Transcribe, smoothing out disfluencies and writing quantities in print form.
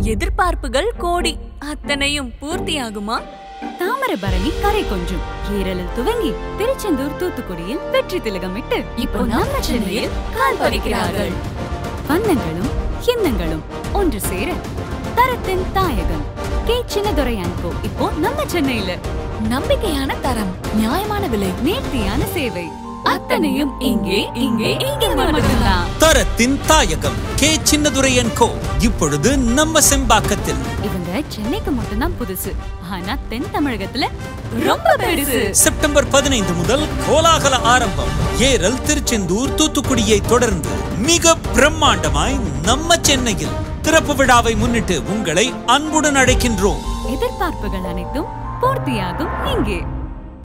எதிர்பார்ப்புகள் கோடி, அத்தனையும் பூர்த்தியாகுமா? தாமிரபரணி கரை கொஞ்சும் ஏரலில் துவங்கி திருச்செந்தூர் தூத்துக்குடியில் வெற்றி திலகமிட்டு இப்போ நம்ம சென்னையில் கால் பதிக்கிறார்கள். வண்ணங்களும் எண்ணங்களும் ஒன்று சேர தரத்தின் தாயகம் கே சின்னதுரையான்கோ இப்போ நம்ம சென்னையில. நம்பிக்கையான தரம், நியாயமான விலை, நேர்த்தியான சேவை, அத்தனையும் இங்கே இங்கே இங்கே மட்டும்தான். தரத்தின் தாயகம் கே சின்னதுரையான்கோ இப்பொழுது நம்ம செம்பாக்கத்தில். இவங்க சென்னைக்கு மட்டும்தான் புதுசு, ஆனா தென் தமிழகத்துல ரொம்ப பெருசு. செப்டம்பர் 15 முதல் கோலாகல ஆரம்பம். ஏரல் திருச்செந்தூர் தூத்துக்குடியை தொடர்ந்து மிக பிரம்மாண்டமாய் நம்ம சென்னையில் திறப்பு விழாவை முன்னிட்டு உங்களை அன்புடன் அழைக்கின்றோம். எதிர்பார்ப்புகள் அனைத்தும் பூர்த்தியாகும் இங்கே.